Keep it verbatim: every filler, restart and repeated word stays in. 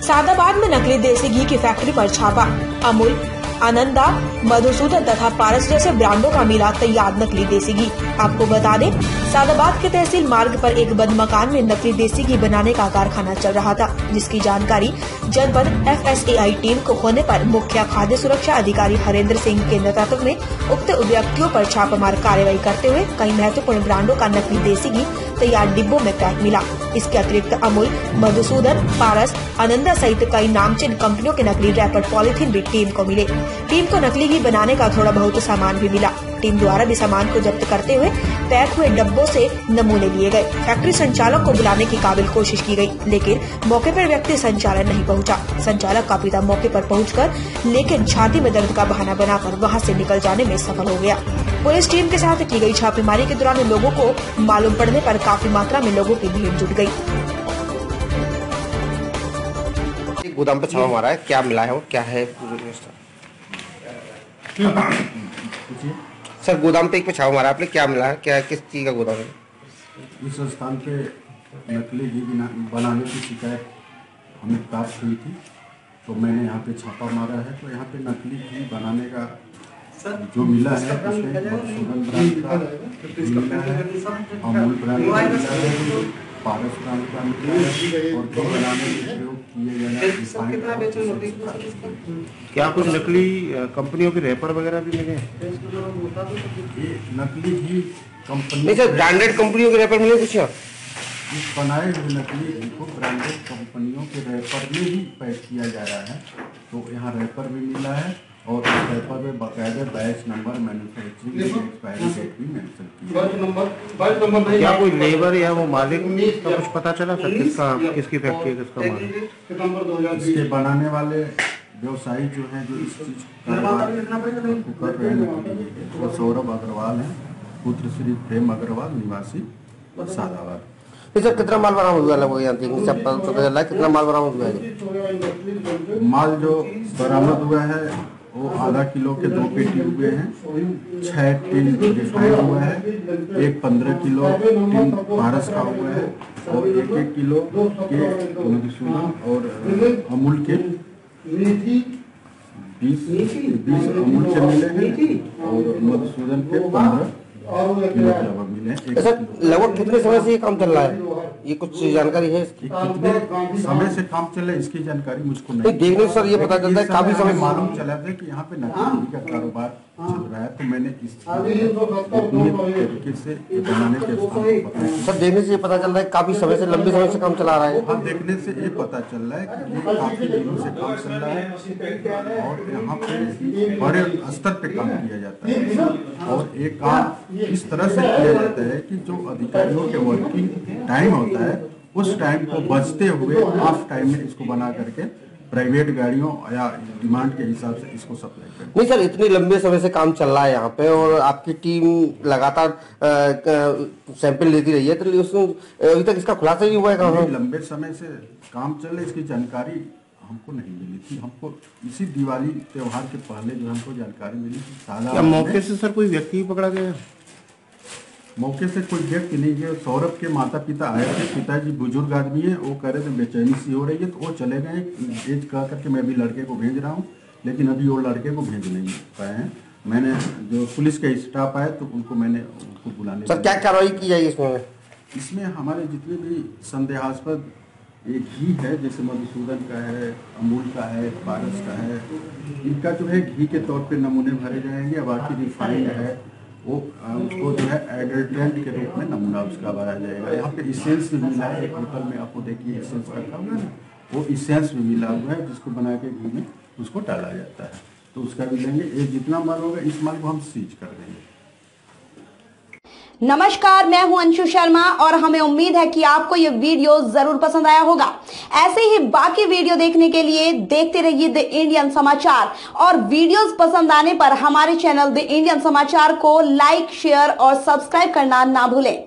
सादाबाद में नकली देसी घी की फैक्ट्री पर छापा। अमूल, आनंदा, मधुसूदन तथा पारस जैसे ब्रांडों का मिला तैयार नकली देसी घी। आपको बता दें, सादाबाद के तहसील मार्ग पर एक बंद मकान में नकली देसी घी बनाने का कारखाना चल रहा था, जिसकी जानकारी जनपद F S A I team को होने पर मुख्य खाद्य सुरक्षा अधिकारी हरेंद्र सिंह के नेतृत्व में उक्त व्यक्तियों पर छापामार कार्रवाई करते हुए कई महत्वपूर्ण ब्रांडों का नकली देसी घी तैयार डिब्बों में पैक मिला। इसके अतिरिक्त अमूल, मधुसूदन, पारस, आनंदा सहित कई नामचीन कंपनियों के नकली रैपर पॉलीथीन भी टीम को मिले। टीम को नकली घी बनाने का थोड़ा बहुत सामान भी मिला। टीम द्वारा भी सामान को जब्त करते हुए पैक हुए डब्बों से नमूने लिए गए। फैक्ट्री संचालक को बुलाने की काबिल कोशिश की गई, लेकिन मौके पर व्यक्ति संचालक नहीं पहुंचा। संचालक का पिता मौके पर पहुंचकर लेकिन छाती में दर्द का बहाना बनाकर वहां से निकल जाने में सफल हो गया। पुलिस टीम के साथ की गई छापेमारी के दौरान लोगों को मालूम पड़ने पर काफी मात्रा में लोगों की भीड़ जुट गई। गोदाम पर छापा मारा है, क्या मिला है और क्या है? सर, गोदाम पे एक पे छापा मारा आपने, क्या मिला है, क्या किस चीज का गोदाम है? इस स्थान पे नकली घी बनाने की शिकायत हमें प्राप्त हुई थी, तो मैंने यहाँ पे छापा मारा है। तो यहाँ पे नकली घी बनाने का जो मिला है उसमें मधुसूदन ब्रांड का मिला है, अमूल ब्रांड का मिला है, पारस ब्रांड का मिला है और घी बनाने में प्रयोग किए जाने क्या कुछ नकली कंपनियों के रैपर वगैरह भी मिले? ये नकली घी कंपनी नहीं सर, ब्रांडेड कंपनियों के रैपर मिले कुछ? इस बनाए हुए नकली घी को ब्रांडेड कंपनियों के रैपर में ही पैक किया जा रहा है। तो यहाँ रैपर भी मिला है और उस रैपर में बाकायदा batch number, manufacturing expiry date भी मेंशन की है। क्या कोई लेबर या वो मालिक का कुछ पता चला सर, किसका किसकी फैक्ट्री है, किसका मालिक? इसके बनाने वाले व्यवसायी जो हैं, जो इस चीज को कर रहे हैं, वो सौरभ अग्रवाल है, पुत्र श्री प्रेम अग्रवाल, निवासी सादाबाद। सर, कितना माल बरामद हुआ है? वो यहाँ कितना माल बरामद हुआ है? माल जो बरामद हुआ है वो आधा किलो के दो पेटी हुए हैं, छह टिन रिफाइंड हुआ है, एक पंद्रह किलो टिन पारस का हुआ है और एक एक किलो के मधुसूदन और अमूल के बीस बीस अमूल के मिले हैं और मधुसूदन के पंद्रह किलो के लगभग मिले हैं। सर, लगभग कितने समय से ये काम चल रहा है, ये कुछ जानकारी है इसकी? कितने समय से काम चल रहा है इसकी जानकारी मुझको नहीं। देखने सर ये पता चलता है काफी समय मालूम चला था कि यहाँ पे नकली घी का कारोबार चल रहा है, तो मैंने इस तरीके से बनाने के सर देखने से ये पता चल रहा है काफी समय से, लंबे समय से काम चला रहा है। हाँ, देखने से ये पता चल रहा है कि ये काफी दिनों से काम चल रहा है और यहाँ पे बड़े स्तर पे काम किया जाता है और एक काम इस तरह से किया जाता है कि जो अधिकारियों के वर्किंग टाइम होता है उस टाइम को बचते हुए हाफ टाइम में इसको बना करके प्राइवेट गाड़ियों या डिमांड के हिसाब से इसको सप्लाई करते। नहीं सर, इतने लंबे समय से काम चल रहा है यहाँ पे और आपकी टीम लगातार सैंपल लेती रही है, तो उसमें अभी तक इसका खुलासा ही हुआ है? कहाँ लंबे समय से काम चल रहा है, इसकी जानकारी हमको नहीं मिली थी। हमको इसी दिवाली त्योहार के पहले जो हमको जानकारी मिली थी। सादा मौके से सर कोई व्यक्ति पकड़ा गया? मौके से कोई व्यक्ति नहीं गया। सौरभ के माता पिता आए थे, पिताजी बुजुर्ग आदमी है, वो कह रहे थे बेचैनी सी हो रही है, तो वो चले गए। एज कह करके मैं अभी लड़के को भेज रहा हूँ, लेकिन अभी वो लड़के को भेज नहीं पाए हैं। मैंने जो पुलिस के स्टाफ आए तो उनको मैंने उनको बुलाने। सर क्या कार्रवाई की जाएगी इसमें? इसमें हमारे जितने भी संदेहास्पद एक घी है, जैसे मधुसूदन का है, अमूल का है, पारस का है, इनका जो है घी के तौर पे नमूने भरे जाएंगे। बाकी रिफाइंड है वो उसको जो है एडल्ट्रेंट के रूप में नमूना उसका भरा जाएगा। यहाँ पे इसेंस भी मिला है, एक बोतल में आपको देखिए इसेंस रखा हुआ है, वो इसेंस भी मिला हुआ है जिसको बना के घी में उसको डाला जाता है, तो उसका भी लेंगे। ये जितना माल होगा इस माल को हम सीज कर देंगे। नमस्कार, मैं हूं अंशु शर्मा और हमें उम्मीद है कि आपको ये वीडियो जरूर पसंद आया होगा। ऐसे ही बाकी वीडियो देखने के लिए देखते रहिए द इंडियन समाचार और वीडियोस पसंद आने पर हमारे चैनल द इंडियन समाचार को लाइक, शेयर और सब्सक्राइब करना ना भूलें।